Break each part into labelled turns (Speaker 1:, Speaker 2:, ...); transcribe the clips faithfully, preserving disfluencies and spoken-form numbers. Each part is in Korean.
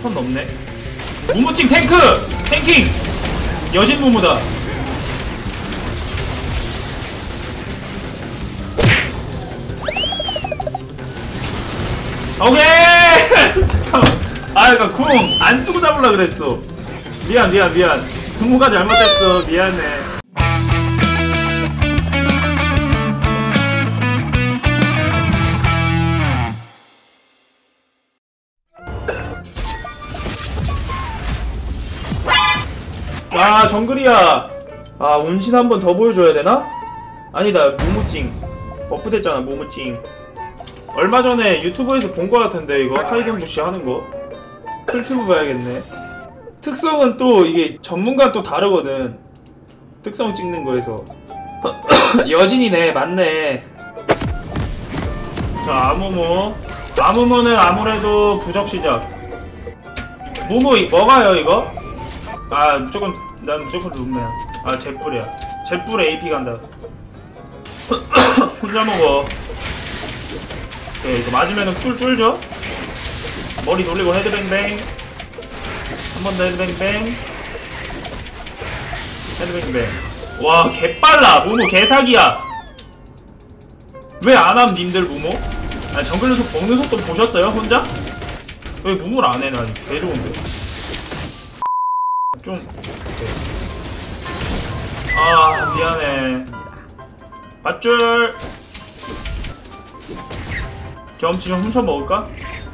Speaker 1: 턴 넘네. 무무찡 탱크! 탱킹! 여진 무무다. 오케이! 잠깐만. 아, 그니까 궁 안 쓰고 잡으려 그랬어. 미안, 미안, 미안. 무무가 잘못했어. 미안해. 아, 정글이야. 아, 운신 한 번 더 보여줘야 되나? 아니다, 무무찡 버프 됐잖아. 무무찡 얼마 전에 유튜브에서 본 거 같은데, 이거 하이든부시 하는 거. 풀튜브 봐야겠네. 특성은 또 이게 전문가 또 다르거든, 특성 찍는 거에서. 여진이네. 맞네. 자, 아무무. 아무무는 아무래도 부적 시작. 무무 뭐가요 이거? 아, 무조건 난 무조건 룸메야. 아, 잿불이야. 잿불 에이피 간다. 혼자 먹어. 오케이, 이거 맞으면은 쿨 쫄죠? 머리 돌리고 헤드뱅뱅. 한 번 더 헤드뱅뱅. 헤드뱅뱅. 와, 개빨라. 무무 개사기야. 왜 안함 님들 무무? 아니, 정글로 속 먹는 속도 보셨어요 혼자? 왜 무무를 안해? 난 개좋은데. 좀 오케이. 아, 미안해. 밧줄. 경험치 좀 훔쳐 먹을까?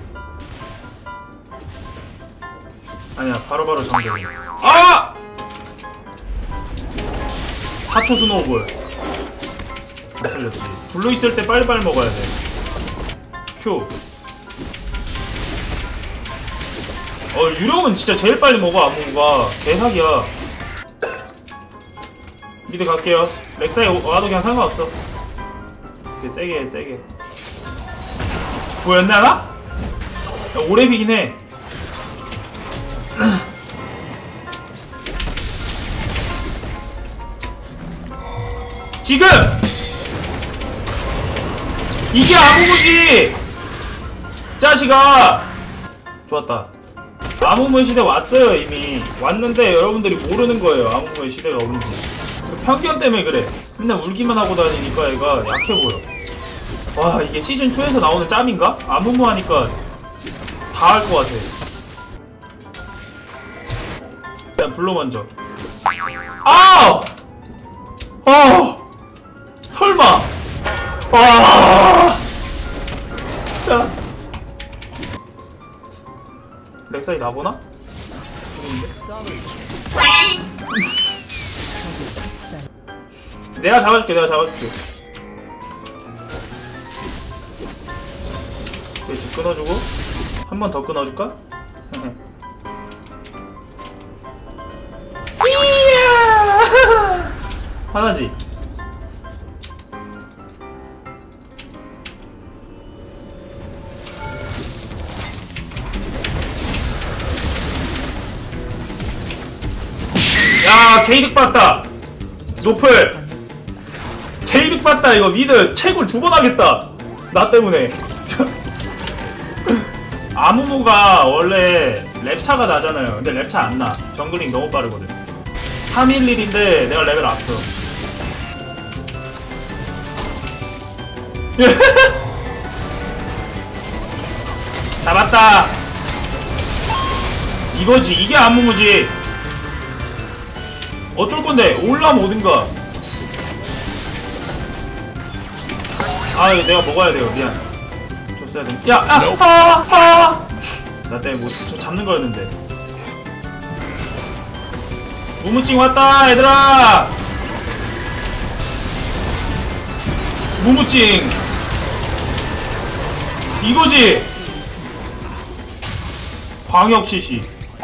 Speaker 1: 아니야, 바로바로 정글. 아! 사 초 스노우볼. 안 틀렸지. 블루 있을 때 빨리빨리 먹어야 돼. 큐. 어, 유령은 진짜 제일 빨리 먹어. 아무가 개사기야. 미드 갈게요. 렉사이 와도 그냥 상관없어. 이렇게 세게 해, 세게. 보였나 나? 야, 오래 비긴 해. 지금! 이게 아무무지! 자식아! 좋았다. 아무무의 시대 왔어요. 이미 왔는데 여러분들이 모르는 거예요. 아무무의 시대가 오는지. 편견 때문에 그래. 맨날 울기만 하고 다니니까 얘가 약해 보여. 와, 이게 시즌 투에서 나오는 짬인가? 아무무 하니까 다 할 것 같아. 일단 블루 먼저. 아! 아! 설마! 와! 진짜. 렉사이 나보나? 내가 잡아줄게. 내가 잡아줄게. 집 끊어주고 한 번 더 끊어줄까? 하나지. 야, 게이득 봤다. 노플 게이득 봤다. 이거 미드 채굴 두 번 하겠다. 나 때문에. 아무무가 원래 랩차가 나잖아요. 근데 랩차 안 나. 정글링 너무 빠르거든. 삼일일인데 내가 레벨 앞서. 잡았다. 이거지. 이게 아무무지. 어쩔 건데. 올라면 오든가. 아, 이거 내가 먹어야 돼요. 미안. 줬어야 돼. 야! 아! 아! 아! 나 때문에 뭐, 저 잡는 거였는데. 무무찡 왔다, 얘들아! 무무찡! 이거지! 광역 시시.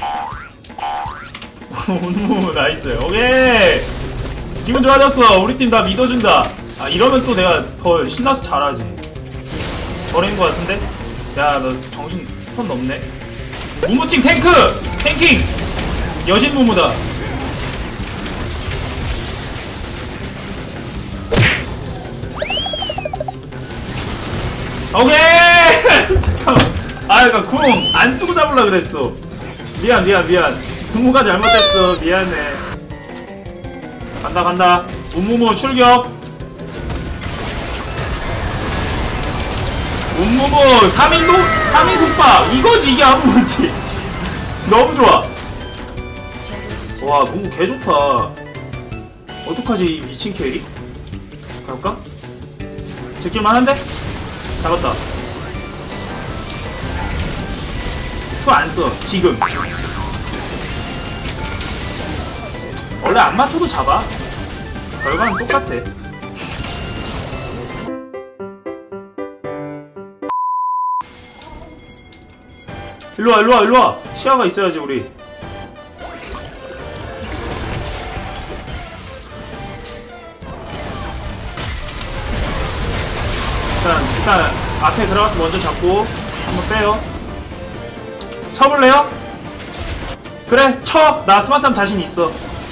Speaker 1: 운무 나이스. 오케이! 기분 좋아졌어. 우리 팀 다 믿어준다. 아, 이러면 또 내가 더 신나서 잘하지. 저래인 거 같은데? 야, 너 정신 턴 넘네. 무무찡 탱크! 탱킹! 여진 무무다. 오케이! 잠깐만. 아, 그니까 궁 안 쓰고 잡으려 그랬어. 미안 미안 미안. 무무가 잘못했어. 미안해. 간다 간다. 문무무 출격. 문무무 삼 인 도 삼 인 속박. 이거지 이게 안무지. 너무 좋아. 와 문무 개 좋다. 어떡하지 이 미친 캐리? 가볼까? 제낄만한데? 잡았다. 큐 안써 지금. 원래 안 맞춰도 잡아. 결과는 똑같아. 일로와 일로와 일로와. 시야가 있어야지 우리. 일단 일단 앞에 들어가서 먼저 잡고 한번 빼요. 쳐볼래요? 그래 쳐! 나 스마삼 자신 있어.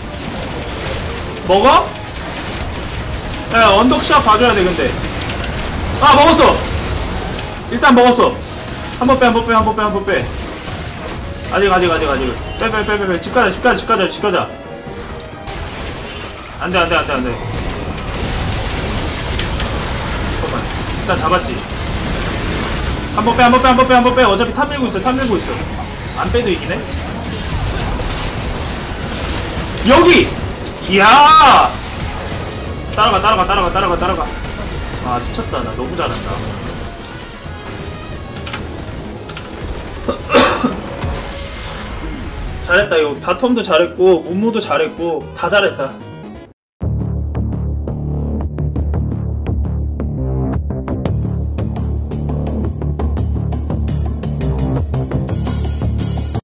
Speaker 1: 먹어? 야 언덕 시합 봐줘야 돼 근데. 아 먹었어! 일단 먹었어. 한번 빼 한번 빼 한번 빼 한번 빼. 아직 아직 아직 아직 빼 빼 빼 빼빼. 집 가자 집 가자 집 가자 집 가자. 안돼 안돼 안돼 안돼. 잠깐만 일단 잡았지. 한번 빼 한번 빼 한번 빼 한번 빼. 어차피 탑 밀고 있어 탑 밀고 있어. 안 빼도 이기네. 여기! 이야! 따라가 따라가 따라가 따라가 따라가. 아 미쳤다. 나 너무 잘한다. 잘했다. 이거 바텀도 잘했고 문무도 잘했고 다 잘했다.